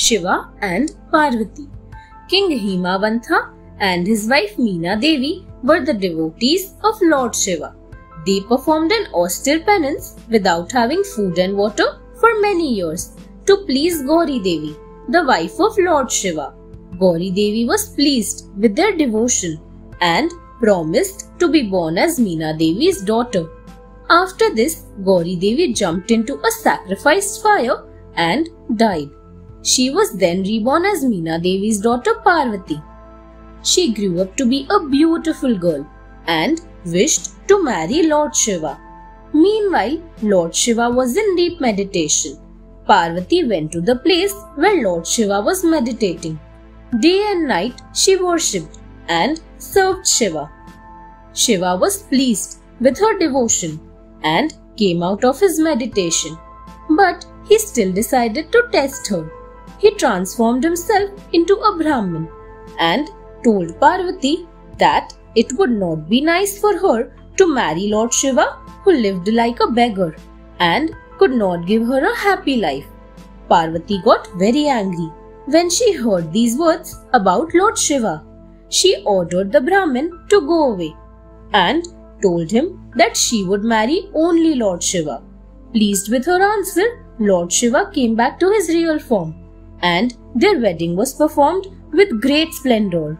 Shiva and Parvati. King Himavantha and his wife Meena Devi were the devotees of Lord Shiva. They performed an austere penance without having food and water for many years to please Gauri Devi, the wife of Lord Shiva. Gauri Devi was pleased with their devotion and promised to be born as Meena Devi's daughter. After this, Gauri Devi jumped into a sacrificed fire and died. She was then reborn as Meena Devi's daughter Parvati. She grew up to be a beautiful girl and wished to marry Lord Shiva. Meanwhile, Lord Shiva was in deep meditation. Parvati went to the place where Lord Shiva was meditating. Day and night she worshipped and served Shiva. Shiva was pleased with her devotion and came out of his meditation. But he still decided to test her. He transformed himself into a Brahmin and told Parvati that it would not be nice for her to marry Lord Shiva, who lived like a beggar and could not give her a happy life. Parvati got very angry when she heard these words about Lord Shiva. She ordered the Brahmin to go away and told him that she would marry only Lord Shiva. Pleased with her answer, Lord Shiva came back to his real form and their wedding was performed with great splendor.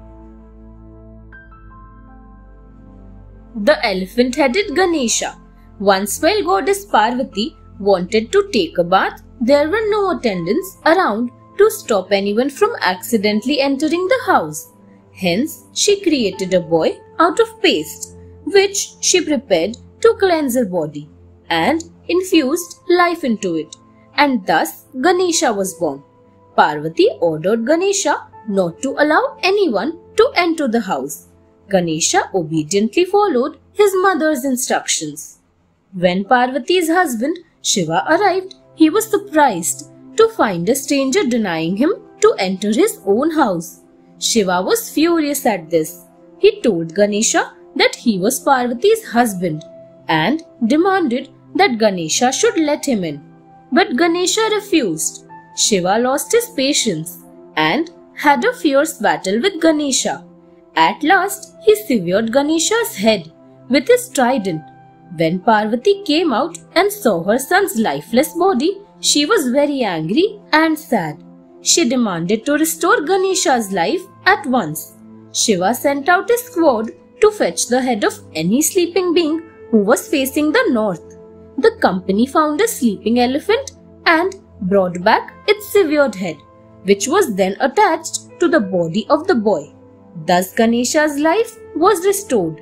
The elephant-headed Ganesha. Once while goddess Parvati wanted to take a bath, there were no attendants around to stop anyone from accidentally entering the house. Hence, she created a boy out of paste, which she prepared to cleanse her body and infused life into it, and thus Ganesha was born. Parvati ordered Ganesha not to allow anyone to enter the house. Ganesha obediently followed his mother's instructions. When Parvati's husband Shiva arrived, he was surprised to find a stranger denying him to enter his own house. Shiva was furious at this. He told Ganesha that he was Parvati's husband and demanded that Ganesha should let him in. But Ganesha refused. Shiva lost his patience and had a fierce battle with Ganesha. At last, he severed Ganesha's head with his trident. When Parvati came out and saw her son's lifeless body, she was very angry and sad. She demanded to restore Ganesha's life at once. Shiva sent out a squad to fetch the head of any sleeping being who was facing the north. The company found a sleeping elephant and brought back its severed head, which was then attached to the body of the boy. Thus Ganesha's life was restored.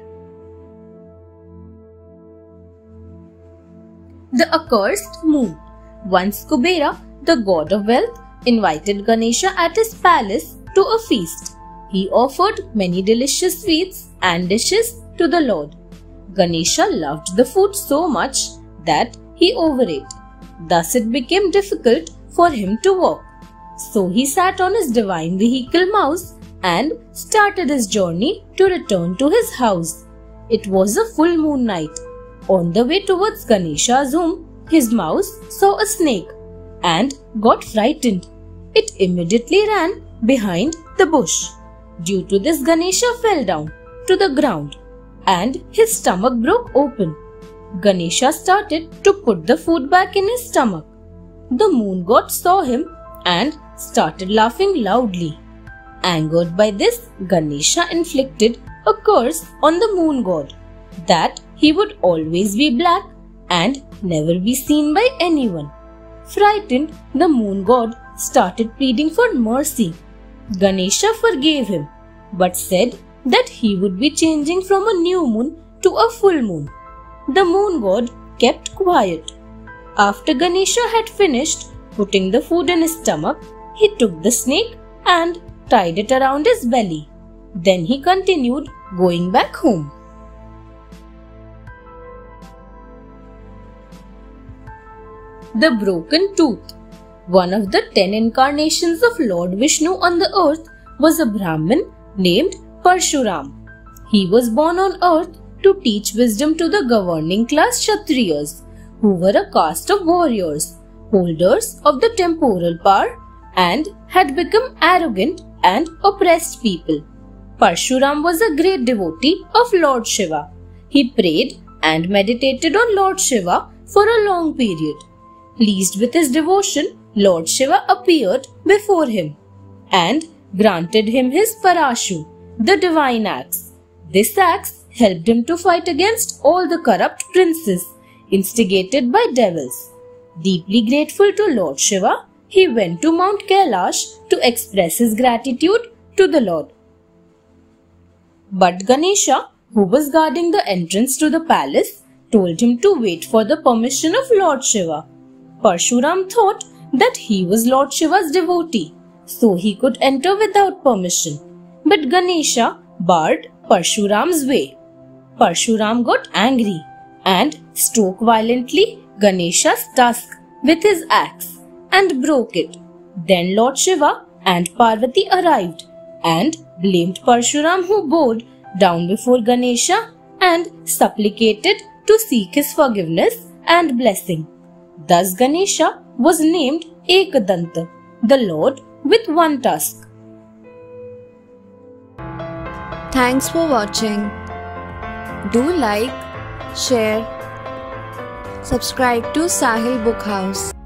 The accursed moon. Once Kubera, the god of wealth, invited Ganesha at his palace to a feast. He offered many delicious sweets and dishes to the Lord. Ganesha loved the food so much that he overate. Thus it became difficult for him to walk. So he sat on his divine vehicle mouse and started his journey to return to his house. It was a full moon night. On the way towards Ganesha's home, his mouse saw a snake and got frightened. It immediately ran behind the bush. Due to this, Ganesha fell down to the ground and his stomach broke open. Ganesha started to put the food back in his stomach. The moon god saw him and started laughing loudly. Angered by this, Ganesha inflicted a curse on the moon god that he would always be black and never be seen by anyone. Frightened, the moon god started pleading for mercy. Ganesha forgave him, but said that he would be changing from a new moon to a full moon. The moon god kept quiet. After Ganesha had finished putting the food in his stomach, he took the snake and tied it around his belly. Then he continued going back home. The broken tooth. One of the 10 incarnations of Lord Vishnu on the earth was a Brahmin named Parshuram. He was born on earth to teach wisdom to the governing class Kshatriyas, who were a caste of warriors, holders of the temporal power and had become arrogant and oppressed people. Parshuram was a great devotee of Lord Shiva. He prayed and meditated on Lord Shiva for a long period. Pleased with his devotion, Lord Shiva appeared before him and granted him his Parashu, the divine axe. This axe helped him to fight against all the corrupt princes instigated by devils. Deeply grateful to Lord Shiva, he went to Mount Kailash to express his gratitude to the Lord. But Ganesha, who was guarding the entrance to the palace, told him to wait for the permission of Lord Shiva. Parshuram thought that he was Lord Shiva's devotee, so he could enter without permission. But Ganesha barred Parshuram's way. Parshuram got angry and struck violently Ganesha's tusk with his axe and broke it. Then Lord Shiva and Parvati arrived and blamed Parshuram, who bowed down before Ganesha and supplicated to seek his forgiveness and blessing. Thus Ganesha was named Ekadanta, the Lord with one tusk. Thanks for watching. Do like, share, subscribe to Sahil Book House.